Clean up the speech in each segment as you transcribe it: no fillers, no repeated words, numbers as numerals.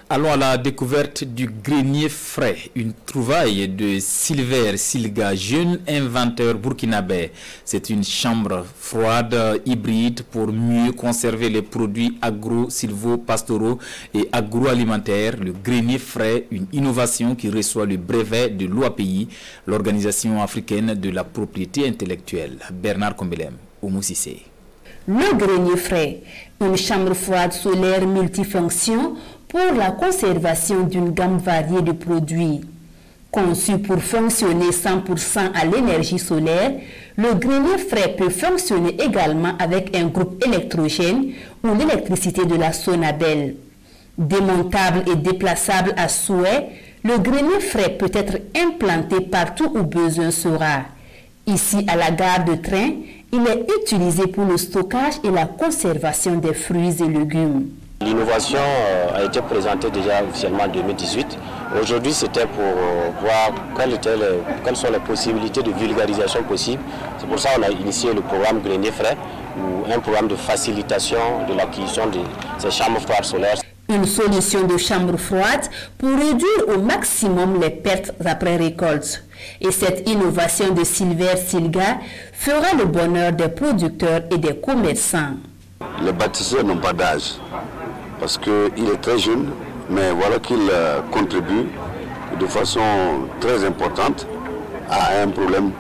Allons à la découverte du grenier frais, une trouvaille de Silver Silga, jeune inventeur burkinabé. C'est une chambre froide hybride pour mieux conserver les produits agro-silvo-pastoraux et agroalimentaires. Le grenier frais, une innovation qui reçoit le brevet de l'OAPI, l'Organisation africaine de la propriété intellectuelle. Bernard Kombelem, Oumou Sissé. Le grenier frais, une chambre froide solaire multifonction pour la conservation d'une gamme variée de produits. Conçu pour fonctionner 100% à l'énergie solaire, le grenier frais peut fonctionner également avec un groupe électrogène ou l'électricité de la Sonabel. Démontable et déplaçable à souhait, le grenier frais peut être implanté partout où besoin sera. Ici, à la gare de train, il est utilisé pour le stockage et la conservation des fruits et légumes. L'innovation a été présentée déjà officiellement en 2018. Aujourd'hui, c'était pour voir quelles sont les possibilités de vulgarisation possibles. C'est pour ça qu'on a initié le programme Grenier Frais, ou un programme de facilitation de l'acquisition de ces chambres froides solaires. Une solution de chambre froide pour réduire au maximum les pertes après récolte. Et cette innovation de Silver Silga fera le bonheur des producteurs et des commerçants. Les bâtisseurs n'ont pas d'âge, parce qu'il est très jeune, mais voilà qu'il contribue de façon très importante à un problème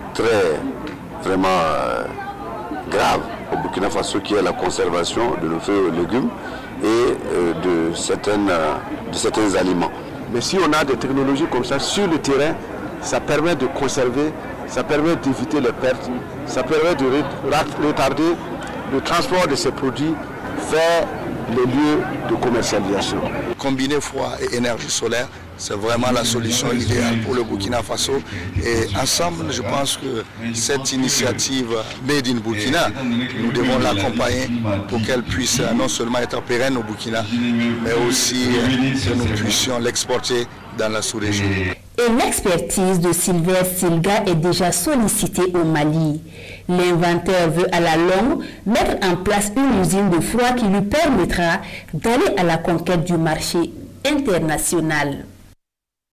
vraiment grave au Burkina Faso, qui est la conservation de nos fruits et légumes et de certains aliments. Mais si on a des technologies comme ça sur le terrain, ça permet de conserver, ça permet d'éviter les pertes, ça permet de retarder le transport de ces produits vers les lieux de commercialisation. Combiner froid et énergie solaire, c'est vraiment la solution idéale pour le Burkina Faso. Et ensemble, je pense que cette initiative Made in Burkina, nous devons l'accompagner pour qu'elle puisse non seulement être pérenne au Burkina, mais aussi que nous puissions l'exporter dans la sous-région. Et l'expertise de Silver Silga est déjà sollicitée au Mali. L'inventeur veut à la longue mettre en place une usine de froid qui lui permettra d'aller à la conquête du marché international.